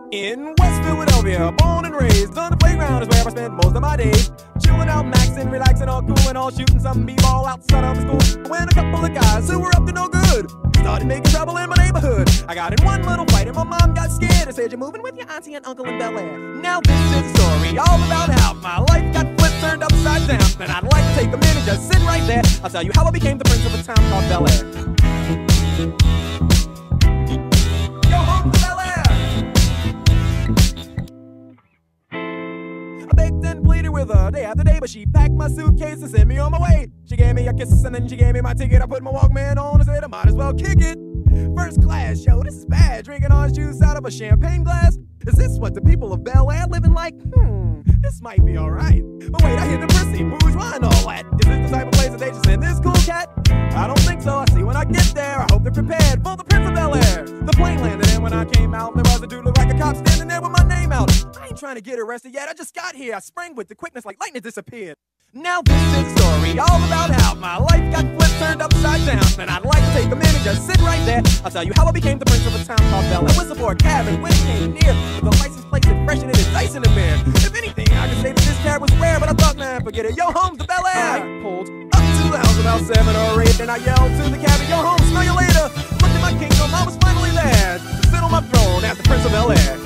In West Philadelphia, born and raised, on the playground is where I spend most of my days. Chilling out, maxing, relaxing, all cool and all, shooting some b-ball outside of the school. When a couple of guys who were up to no good started making trouble in my neighborhood. I got in one little fight and my mom got scared and said, "You're moving with your auntie and uncle in Bel-Air." Now this is a story all about how my life got flipped, turned upside down. And I'd like to take a minute, just sit right there. I'll tell you how I became the prince of a town called Bel-Air. Yo, home to Bel-Air! I begged and pleaded with her day after day, but she packed my suitcase and sent me on my way. She gave me a kiss and then she gave me my ticket. I put my Walkman on and said I might as well kick it. First class, yo, this is bad. Drinking orange juice out of a champagne glass. Is this what the people of Bel-Air living like? This might be alright. But wait, I hear the prissy, bourgeois and all that. Is this the type of place that they just send this cool cat? I don't think so. I see when I get there. I hope they're prepared for the Prince of Bel-Air. The plane landed and when I came out, there was a dude look like a cop standing there with my name out. I ain't trying to get arrested yet. I just got here. I sprang with the quickness like lightning disappeared. Now this is a story all about how my life got flipped, turned upside down. And I'd like to take a minute, just sit right there. I'll tell you how I became the prince of a town called Bel-Air. Whistle for a cab and when it came near, the license plate said fresh and it is dice in the bear. If anything, I could say that this cab was rare, but I thought, man, forget it. Yo, home's to Bel-Air. I pulled up to the house about 7 or 8, and I yelled to the cabin, "Yo, home, smell you later." Looked at my kingdom, I was finally there to sit on my throne as the prince of Bel-Air.